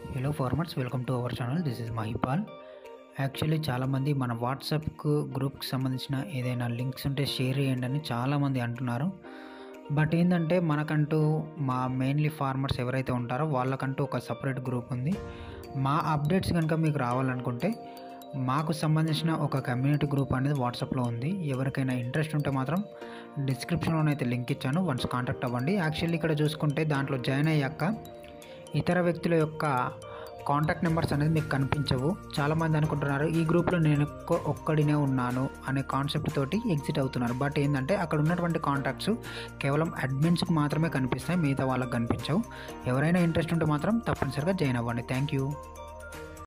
Hello farmers, welcome to our channel. This is Mahipal. Actually చాలామంది మన WhatsApp గ్రూప్కి సంబంధించిన ఏదైనా లింక్స్ ఉంటే షేర్ చేయండి అని చాలామంది అంటున్నారు. బట్ ఏంటంటే మనకంటూ మెయిన్లీ ఫార్మర్స్ ఎవరైతే ఉంటారో వాళ్ళకంటూ ఒక సపరేట్ గ్రూప్ ఉంది. మా అప్డేట్స్ కనుక మీకు రావాలనుకుంటే మాకు సంబంధించిన ఒక కమ్యూనిటీ గ్రూప్ అనేది వాట్సాప్లో ఉంది. ఎవరికైనా ఇంట్రెస్ట్ ఉంటే మాత్రం డిస్క్రిప్షన్లోనైతే లింక్ ఇచ్చాను, వన్స్ కాంటాక్ట్ అవ్వండి. యాక్చువల్లీ ఇక్కడ చూసుకుంటే దాంట్లో జాయిన్ అయ్యాక ఇతర వ్యక్తుల యొక్క కాంటాక్ట్ నెంబర్స్ అనేది మీకు కనిపించవు. చాలామంది అనుకుంటున్నారు ఈ గ్రూప్లో నేను ఒక్కడినే ఉన్నాను అనే కాన్సెప్ట్ తోటి ఎగ్జిట్ అవుతున్నారు. బట్ ఏంటంటే అక్కడ ఉన్నటువంటి కాంటాక్ట్స్ కేవలం అడ్మిన్స్కి మాత్రమే కనిపిస్తాయి, మిగతా వాళ్ళకి కనిపించవు. ఎవరైనా ఇంట్రెస్ట్ ఉంటే మాత్రం తప్పనిసరిగా జాయిన్ అవ్వండి. Thank you.